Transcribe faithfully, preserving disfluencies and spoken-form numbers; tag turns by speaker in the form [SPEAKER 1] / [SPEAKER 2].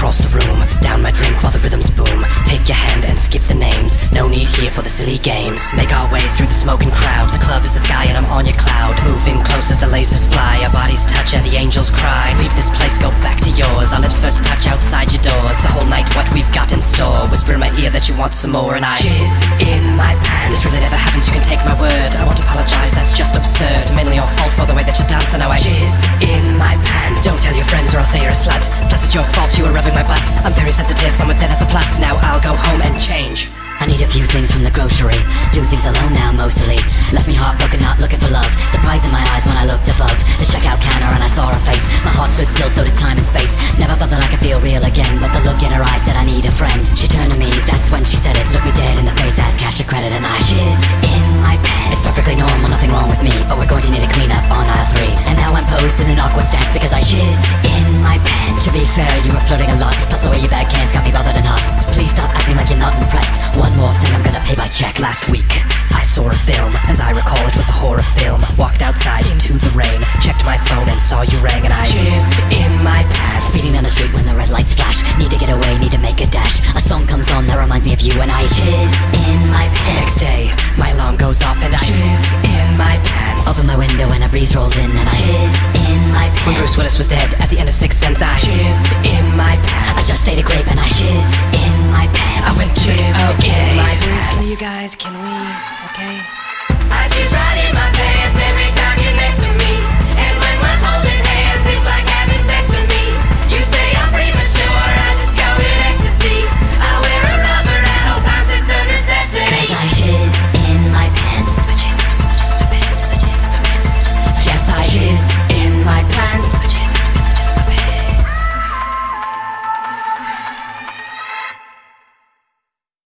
[SPEAKER 1] across the room, down my drink while the rhythms boom. Take your hand and skip the names, no need here for the silly games. Make our way through the smoking crowd, the club is the sky and I'm on your cloud. Moving close as the lasers fly, our bodies touch and the angels cry. Leave this place, go back to yours, our lips first touch outside your doors. The whole night what we've got in store, whisper in my ear that you want some more, and I jizz in my pants. This really never happens, you can take my word, I won't apologize, that's just absurd. Mainly your fault for the way that you dance, and now I jizz in my pants. Don't tell your friends or I'll say you're a slut, plus it's your fault you were rubbing my butt. I'm very sensitive, some would say that's a plus. Now I'll go home and change.
[SPEAKER 2] I need a few things from the grocery, do things alone now mostly. Left me heartbroken, not looking for love, surprise in my eyes when I looked above the checkout counter and I saw her face. My heart stood still, so did time and space. Never thought that I could feel real again, but the look in her eyes said I need a friend. She turned to me, that's when she said it, looked me dead in the face, asked cash or credit, and I jizzed in my pants. It's perfectly normal, nothing wrong with me, but we're going to need a clean up on aisle three. And now I'm posed in an awkward stance because I jizzed in my pants. To be fair, you were flirting a lot, plus the way you bag cans got me bothered and hot. Please stop acting like you're not impressed. One more thing, I'm gonna pay by check.
[SPEAKER 1] Last week, I saw a film. As I recall, it was a horror film. Walked outside into the rain, checked my phone and saw you rang, and I jizzed in my pants.
[SPEAKER 2] Speeding down the street when the red lights flash, need to get away, need to make a dash. A song comes on that reminds me of you, and I jizz in my pants.
[SPEAKER 1] The next day, my alarm goes off and I jizz in my pants.
[SPEAKER 2] Open my window and a breeze rolls in, and I jizz in my pants.
[SPEAKER 1] When Bruce Willis was dead at the end of Sixth Sense, I jizzed in my pants.
[SPEAKER 2] I just ate a grape and I jizzed in my pants.
[SPEAKER 1] I went jizzed
[SPEAKER 2] okay.
[SPEAKER 1] in my pants. Seriously, you guys, can we...